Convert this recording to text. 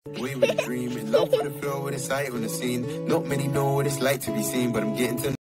Way with a dream, in love with the flow, with the sight on the scene. Not many know what it's like to be seen, but I'm getting to